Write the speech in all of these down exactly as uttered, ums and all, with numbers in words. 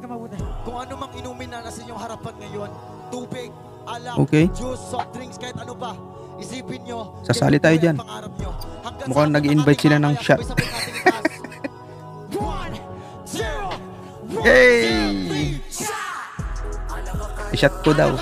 ka mabuti. Kung ano mang inumin na nasa inyong harapan ngayon, tubig, alak, Okay. juice, soft drinks, kahit ano pa, isipin nyo, Sasali tayo dyan. Mukhang nag-invite sila ng shot. Hey! I-shot ko daw.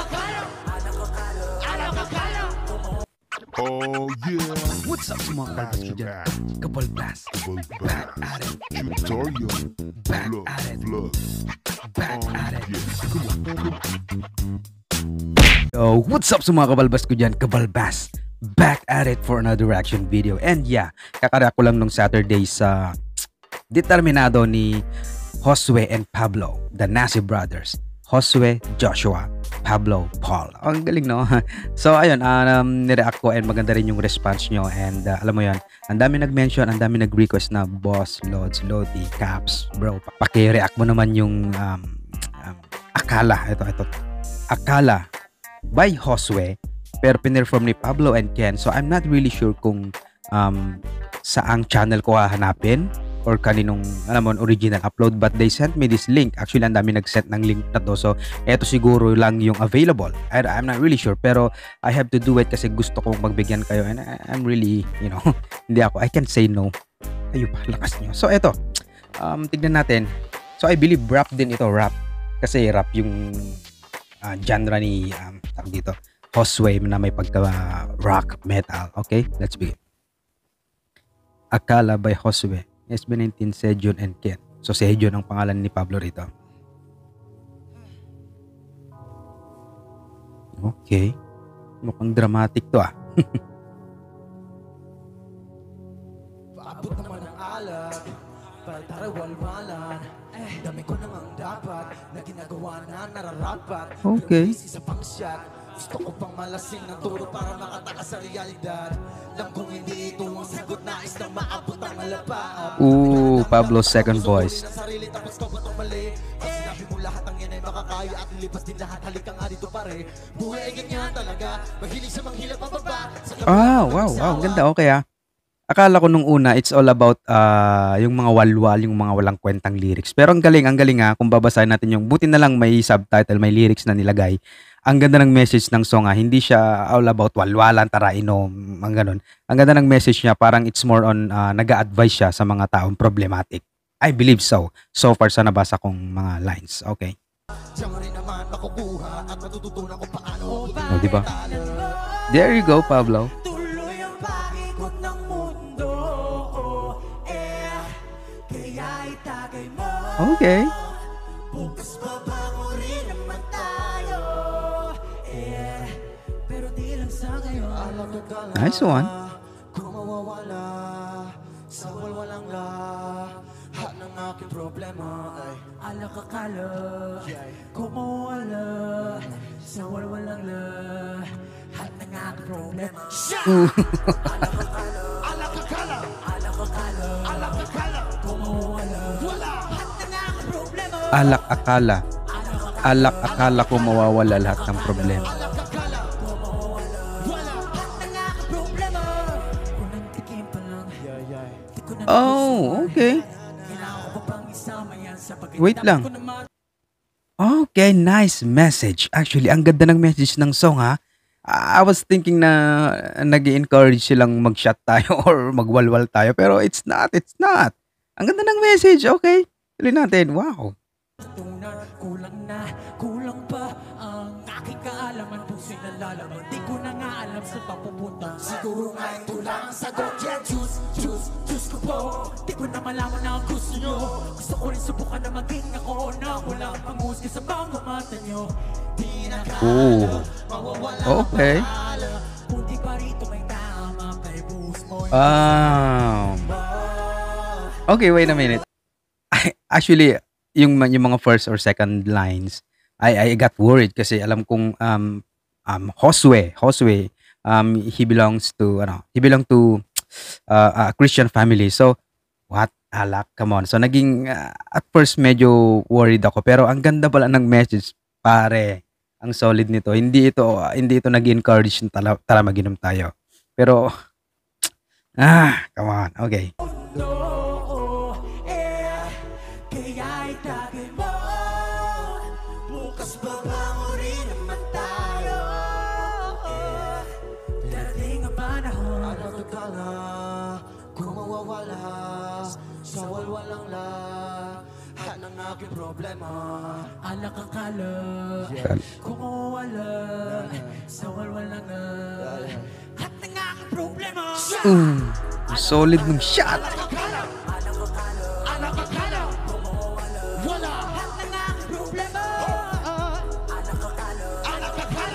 Oh yeah. What's up sa mga kalbas ko dyan? Kabalbas. Back at it. Tutorial. Back Look, at it. look. Back Oh at it. yeah. Come on, come on. Yo, what's up sa mga kabalbas ko dyan? Kabalbas. Back at it for another reaction video. And yeah, kakara ko lang nung Saturday sa determinado ni Josue and Pablo, the Nasi Brothers. Josue, Joshua, Pablo, Paul. Ang galing, no? So, ayun, um, nireact ko and maganda rin yung response nyo. And uh, alam mo yun, ang dami nag-mention, ang dami nag-request na Boss, Lods, Lodi, Caps, bro, paki-react mo naman yung um, um, Akala. Ito, ito. Akala by Josue, pero pinirform ni Pablo and Ken. So, I'm not really sure kung um, saang channel ko hahanapin or kaninong, alam mo, original upload, but they sent me this link. Actually, ang dami nag-send ng link na to, so eto siguro lang yung available. I, I'm not really sure, pero I have to do it kasi gusto kong magbigyan kayo, and I, I'm really, you know, hindi ako, I can't say no. Ayun pa, lakas nyo. So eto, um, tignan natin. So I believe rap din ito, rap, kasi rap yung uh, genre ni um, dito, Josue, na may pagka uh, rock metal. Okay, let's begin. Akala by Josue, S B nineteen, Sejun and Ken. So Sejun ang pangalan ni Pablo rito. Okay. Mukhang dramatic to ah. Paabot naman ang alag, para tarawalwalan. Eh, dami ko namang dapat na ginagawa na nararapat. Okay. Isa pang shot, gusto ko pang malasing ng turo para makatakas sa realidad. Lang kung hindi ito ang sagot, nais nang maabot ang malapaan. Ooh, Pablo's second voice. Sarili tapos ko ba itong mali? Pag sinabi mo lahat ang yan ay makakaya at nilipas din lahat, halika nga dito pare. Buhay ay ganyan talaga, mahilig sa manghilap pababa. Ah, wow, wow, ganda, okay ah. Akala ko nung una, it's all about uh, yung mga walwal, yung mga walang kwentang lyrics. Pero ang galing, ang galing ha, kung babasahin natin yung, buti na lang may subtitle, may lyrics na nilagay. Ang ganda ng message ng song ha, hindi siya all about walwalan, taraino, ang ganun. Ang ganda ng message niya, parang it's more on, uh, nag-a-advise siya sa mga taong problematic. I believe so. So far sa nabasa kong mga lines. Okay. Oh, diba? There you go, Pablo. Okay. Bukas babangurin naman tayo. Eh, pero di lang sa ngayon. Nice one. Kung mawawala sa walwalang lahat ng aking problema ay alakakala. Kung mawawala sa walwalang lahat ng aking problema. Alakakala, alakakala, alakakala, alakakala. Kung mawawala Alak akala. Alak akala ko mawawala lahat ng problema. Oh, okay. Wait lang. Okay, nice message. Actually, ang ganda ng message ng song ha. I was thinking na nag-i-encourage silang mag-shot tayo or magwalwal tayo. Pero it's not, it's not. Ang ganda ng message, okay. Tuloy natin, wow. Kulang na, kulang pa ang aking kaalaman kung sinalalaman. Di ko na nga alam sa papupunta. Siguro nga ito lang ang sagot. Yeah, juice, juice, juice ko po. Di ko na malaman na ang gusto nyo. Gusto ko rin subukan na maging ako na walang panghusga sa mga mata nyo. Di na kala, mawawala Okay. kung di pa rito may tama kay buhos mo. Um, okay, wait a minute. I, actually, yung yung mga first or second lines, I I got worried kasi alam kong um um Josue, Josue um he belongs to ano, he belong to uh, a Christian family. So what? Alak, come on. So naging uh, at first medyo worried ako, pero ang ganda pala ng message, pare. Ang solid nito. Hindi ito uh, hindi ito nag-encourage na tala, tara mag-inom tayo. Pero ah, come on. Okay. aking problema. Alak akala, Kal- kung wala, sa walwala na. At ng aking problema. Mm, solid ng shot. Alak akala, alak akala, wala. At ng aking problema. Alak akala, alak akala,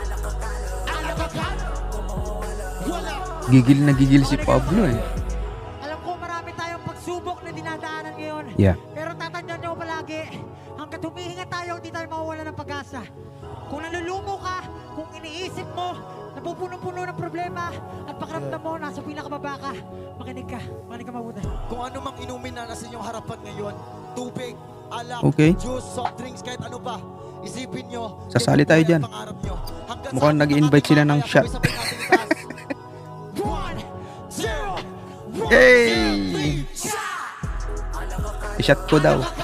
wala. Gigil na gigil si Pablo eh. Alam ko marami tayong pagsubok na dinadaanan ngayon. Yeah. Pero tatandaan nyo palagi, hanggat humihinga tayo, hindi tayo mawawala ng pag-asa. Kung nalulumo ka, kung iniisip mo, napupunong-puno ng problema, at pakiramdam mo, nasa pinakababa ka, makinig ka, makinig ka mabuti. Kung ano mang inumin na nasa inyong harapan ngayon, tubig, alak, Okay. juice, soft drinks, kahit ano pa, isipin nyo, Sasali tayo dyan. pangarap nyo. Hanggang Mukhang saan nag-i-invite sila ng makakaya, shot. sabay-sabay natin itaas. One, zero, one, Hey! I-shot ko daw. alak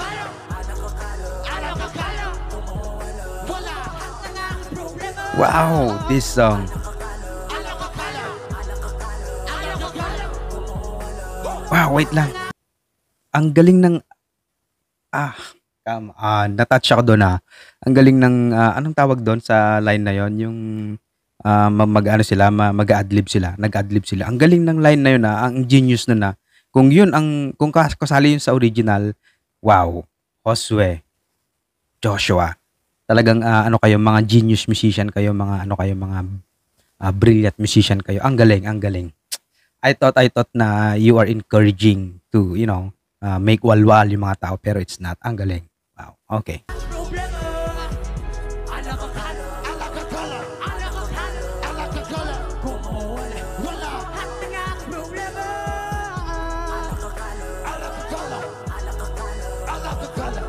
akala, wala. At ng aking problema. Wow, this song. Alak akala, alak akala. Wow, wait lang. Ang galing ng ah, um, ah na-touch ako doon ah. Ang galing ng ah, anong tawag doon sa line na 'yon, yung ah, ma- mag-ano sila, ma- mag-adlib sila, nag-adlib sila. Ang galing ng line na 'yon ah, ang genius na na. Kung 'yun ang kung kas- kasali 'yun sa original, wow. Josue, Joshua. Talagang ah, ano kayo, mga genius musician kayo, mga ano kayo, mga ah, brilliant musician kayo. Ang galing, ang galing. I thought I thought na you are encouraging to, you know, uh, make walwal yung mga tao, pero it's not. Ang galing. Wow. Okay. Problema. Alak akala, alak akala, alak akala, alak akala. Kung wala, wala. At ng aking problema. Alak akala, alak akala, alak akala, alak akala.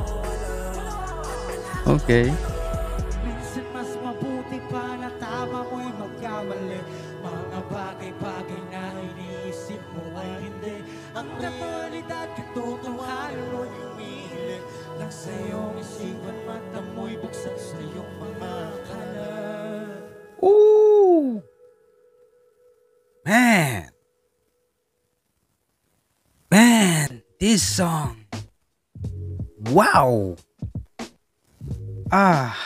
Okay. Minsan mas mabuti pa na tama mo'y magkamali. Mga bagay-bagay na iniisip mo ay hindi. Ang realidad katotohanan mo'y umiilit lang sa iyong isipan, mata mo'y buksan sa iyong mga akala. Ooh. Man. Man, this song. Wow. Ah.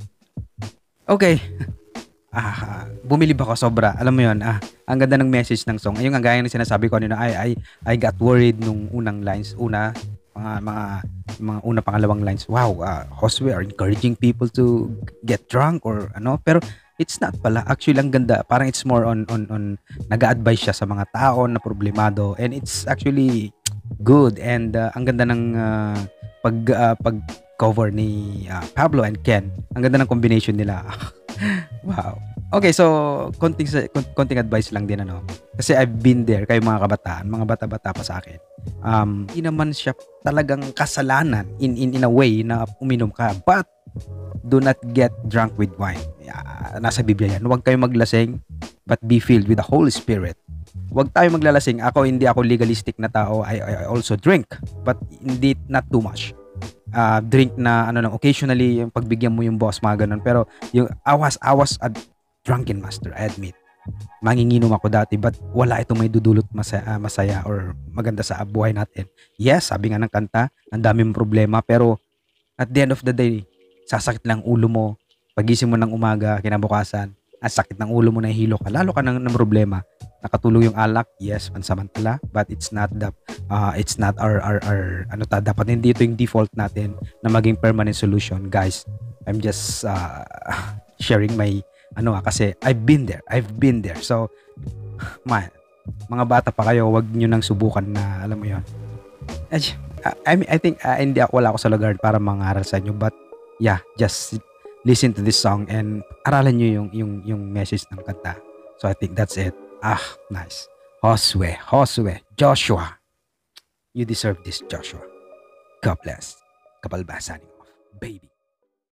Okay. Ah, bumilib ako sobra. Alam mo 'yon. Ah, ang ganda ng message ng song. Ayun nga gaya ng sinasabi ko kanina, I I I got worried nung unang lines, una mga mga mga una pangalawang lines. Wow, ah, Josue are encouraging people to get drunk or ano, pero it's not pala. Actually, ang ganda. Parang it's more on on on nag-a-advise siya sa mga tao na problemado, and it's actually good, and uh, ang ganda ng uh, pag uh, pag cover ni uh, Pablo and Ken. Ang ganda ng combination nila. Wow. Okay, so konting sa- kon- konting advice lang din ano. Kasi I've been there, kayo mga kabataan, mga bata-bata pa sa akin. Um, hindi naman siya talagang kasalanan in in in a way na uminom ka, but do not get drunk with wine. Yeah, nasa Biblia yan. Huwag kayo maglasing, but be filled with the Holy Spirit. Huwag tayo maglalasing. Ako, hindi ako legalistic na tao. I, I I also drink, but hindi, not too much. Uh, drink na ano lang occasionally, yung pagbigyan mo yung boss, mga ganun. Pero yung I was I was a drunken master, I admit. Manginginom ako dati, but wala itong may dudulot masaya, uh, masaya or maganda sa buhay natin. Yes, sabi nga ng kanta, ang daming problema, pero at the end of the day, sasakit lang ulo mo. Pagising mo ng umaga, kinabukasan, ang sakit ng ulo mo, nahihilo ka, lalo ka ng, ng problema. Nakatulong yung alak, yes, pansamantala, but it's not the uh, it's not our, our our ano ta, dapat hindi ito yung default natin na maging permanent solution, guys. I'm just uh, sharing my ano ah, kasi I've been there. I've been there. So, man, mga bata pa kayo, wag niyo nang subukan na, alam mo 'yon. I mean, I think uh, hindi ako wala ako sa lugar para mangaral sa inyo, but yeah, just listen to this song and aralan niyo yung yung yung message ng kanta. So I think that's it. Ah, nice. Josue, Josue, Joshua. You deserve this, Joshua. God bless. Kabalbasan, baby.